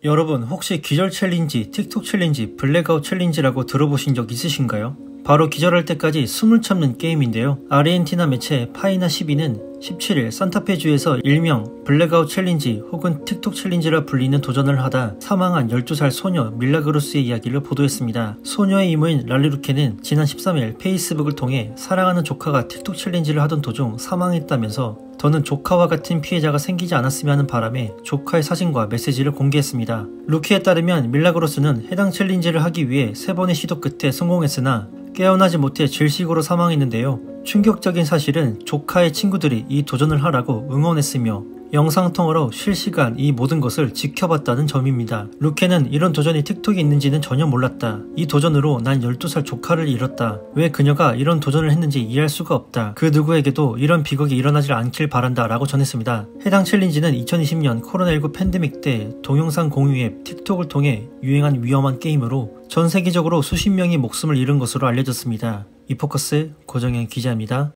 여러분 혹시 기절 챌린지, 틱톡 챌린지, 블랙아웃 챌린지라고 들어보신 적 있으신가요? 바로 기절할 때까지 숨을 참는 게임인데요. 아르헨티나 매체 파이나 12는 17일 산타페주에서 일명 블랙아웃 챌린지 혹은 틱톡 챌린지라 불리는 도전을 하다 사망한 12살 소녀 밀라그로스의 이야기를 보도했습니다. 소녀의 이모인 랄리루케는 지난 13일 페이스북을 통해 사랑하는 조카가 틱톡 챌린지를 하던 도중 사망했다면서 더는 조카와 같은 피해자가 생기지 않았으면 하는 바람에 조카의 사진과 메시지를 공개했습니다. 루키에 따르면 밀라그로스는 해당 챌린지를 하기 위해 3번의 시도 끝에 성공했으나 깨어나지 못해 질식으로 사망했는데요. 충격적인 사실은 조카의 친구들이 이 도전을 하라고 응원했으며 영상통화로 실시간 이 모든 것을 지켜봤다는 점입니다. 루케는 이런 도전이 틱톡에 있는지는 전혀 몰랐다. 이 도전으로 난 12살 조카를 잃었다. 왜 그녀가 이런 도전을 했는지 이해할 수가 없다. 그 누구에게도 이런 비극이 일어나질 않길 바란다 라고 전했습니다. 해당 챌린지는 2020년 코로나19 팬데믹 때 동영상 공유 앱 틱톡을 통해 유행한 위험한 게임으로 전 세계적으로 수십 명이 목숨을 잃은 것으로 알려졌습니다. 이포커스 고정현 기자입니다.